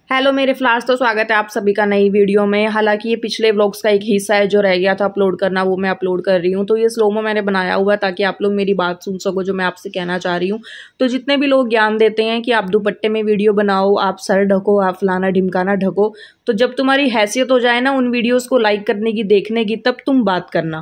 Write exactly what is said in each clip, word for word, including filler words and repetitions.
Hello मेरे flowers, तो स्वागत है आप सभी का नई वीडियो में। हालांकि ये पिछले व्लॉग्स का एक हिस्सा है जो रह गया था अपलोड करना, वो मैं अपलोड कर रही हूँ। तो ये स्लोमो मैंने बनाया हुआ है ताकि आप लोग मेरी बात सुन सको जो मैं आपसे कहना चाह रही हूँ। तो जितने भी लोग ज्ञान देते हैं कि आप दुपट्टे में वीडियो बनाओ, आप सर ढको, आप फलाना ढिमकाना ढको, तो जब तुम्हारी हैसियत हो जाए ना उन वीडियोज़ को लाइक करने की, देखने की, तब तुम बात करना।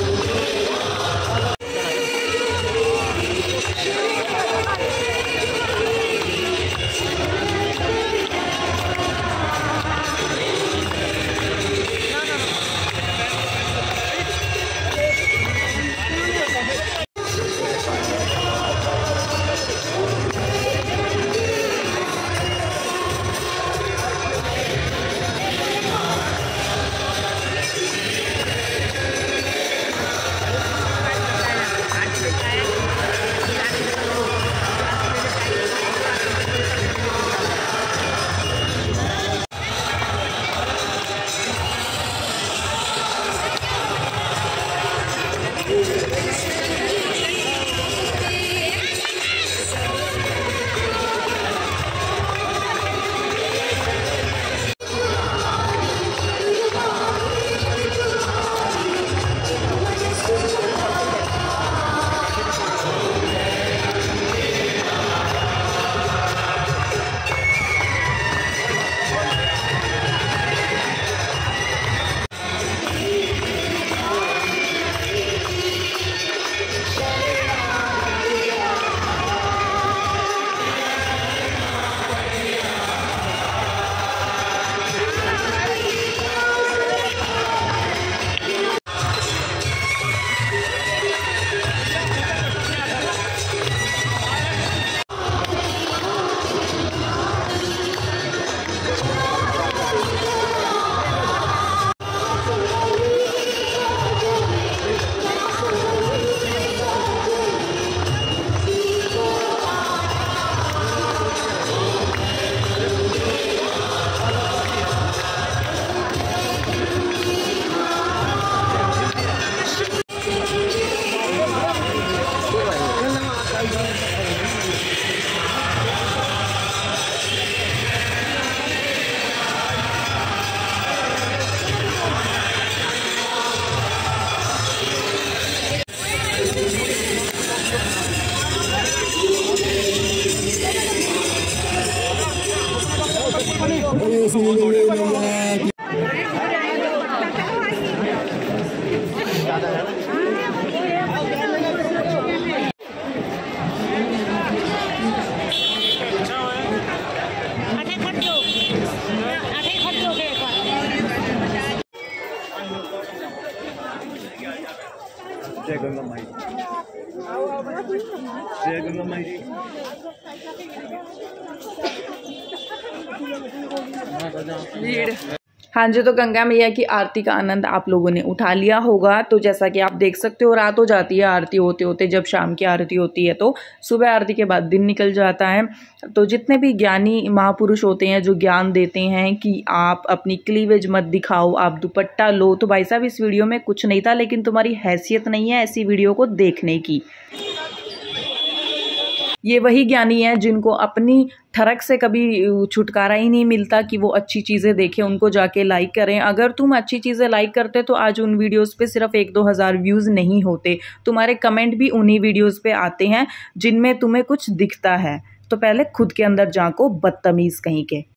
जय गंगा माई, जय गंगा माई जी। हाँ जी, तो गंगा मैया की आरती का आनंद आप लोगों ने उठा लिया होगा। तो जैसा कि आप देख सकते हो, रात हो जाती है आरती होते होते। जब शाम की आरती होती है तो सुबह आरती के बाद दिन निकल जाता है। तो जितने भी ज्ञानी महापुरुष होते हैं जो ज्ञान देते हैं कि आप अपनी क्लीवेज मत दिखाओ, आप दुपट्टा लो, तो भाई साहब इस वीडियो में कुछ नहीं था, लेकिन तुम्हारी हैसियत नहीं है ऐसी वीडियो को देखने की। ये वही ज्ञानी है जिनको अपनी ठरक से कभी छुटकारा ही नहीं मिलता कि वो अच्छी चीज़ें देखें, उनको जाके लाइक करें। अगर तुम अच्छी चीज़ें लाइक करते तो आज उन वीडियोस पे सिर्फ एक दो हज़ार व्यूज़ नहीं होते। तुम्हारे कमेंट भी उन्हीं वीडियोस पे आते हैं जिनमें तुम्हें कुछ दिखता है। तो पहले खुद के अंदर झांको, बदतमीज़ कहीं के।